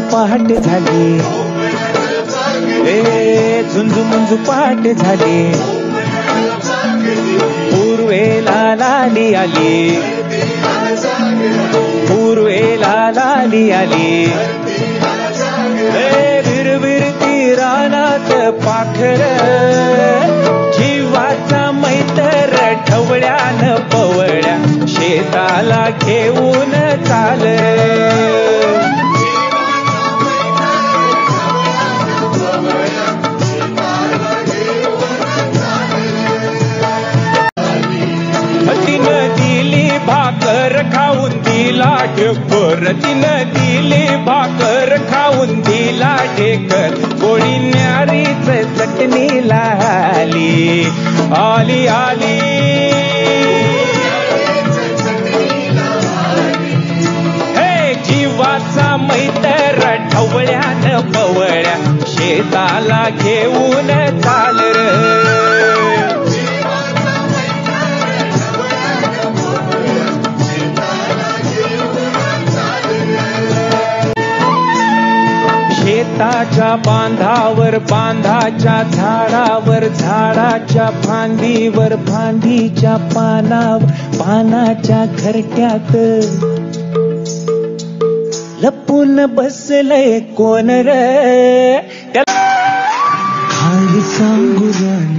पहाट झाली, ए झुंजू मुंजू पहाट झाली, पूर्वेला लाली आली, पूर्वेला लाली आली, विरविरती रानात पाखर, जीवाचा मैत्र ढवळ्यान पवळ्या शेताला घेऊन चाल, तिनं दिली भाकर खाऊन दिला ढेकर, तिनं दिली भाकर खाऊन दिला ढेकर, गोळी न्यारीच चटणीला आली, आली आली, हे जीवाचा मैत्र ढवळ्यान पवळ्या शेताला घेऊन चाल र, शेताच्या बांधावर बांधाच्या झाडावर झाडाच्या फांदीवर फांदीच्या पानावर पानाच्या घरट्यात लपून बसलंय कोण रे, त्याला सांगू